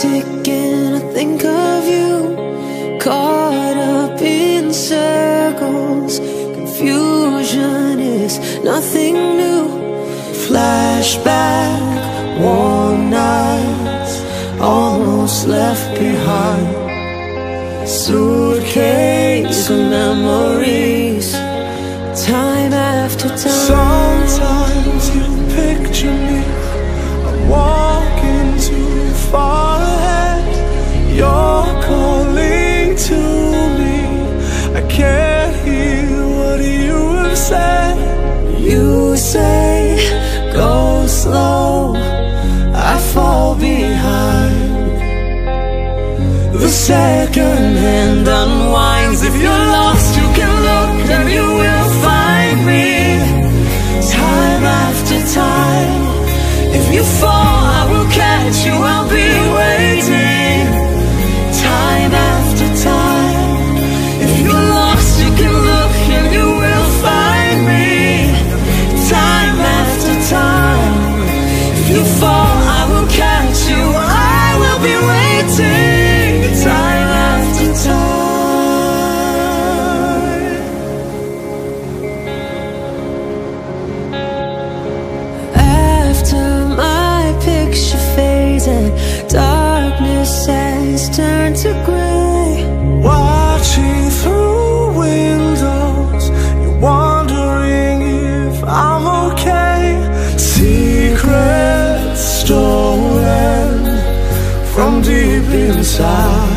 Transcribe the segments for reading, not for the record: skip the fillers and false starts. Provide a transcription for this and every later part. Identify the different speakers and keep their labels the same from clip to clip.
Speaker 1: ticking, I think of you, caught up in circles. Confusion is nothing new. Flashback, warm nights, almost left behind. Suitcase of memories, time after time.
Speaker 2: Sometimes you picture me, I'm walking too far ahead. You're calling to me, I can't hear what you have said.
Speaker 1: You say, go slow, I fall behind. The second hand unwinds. If you're lost, you can look and you will find me. Time after time, if you fall, I will catch you, I'll be waiting. Time after time, if you're lost, you can look and you will find me. Time after time, if you fall, I will catch you, I will be waiting. Time after time. After my picture fades and darkness has turned to gray,
Speaker 2: Watching through windows, you're wondering if I'm okay. Secrets stolen from deep inside.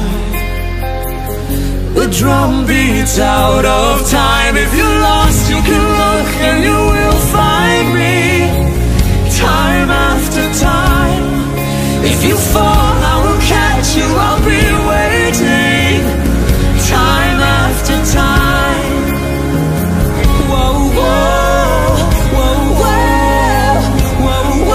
Speaker 1: the drum beats out of time. If you're lost, you can look and you will find me. Time after time, if you fall, I will catch you, I'll be waiting. Time after time. Whoa, whoa, whoa, whoa, whoa,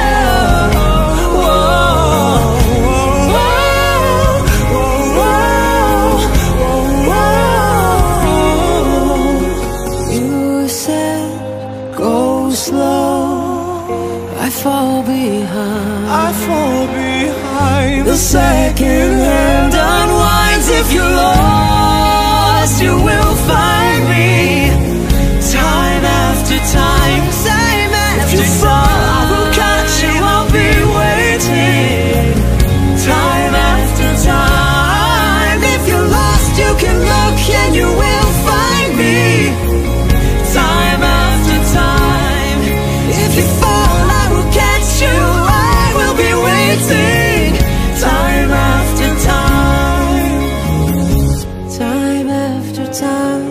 Speaker 1: whoa. You said, go slow, I fall behind.
Speaker 2: I fall behind.
Speaker 1: The second hand unwinds. If you're lost, you will find me. Time after time, time after time. If you fall, I will catch you, I'll be waiting. Time after time. If you're lost, you can look and you will find me. Time after time. If you fall, I will catch you, I will be waiting. Time after time. Time after time.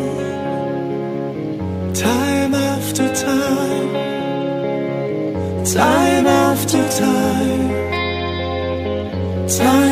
Speaker 2: Time after time. Time after time. Time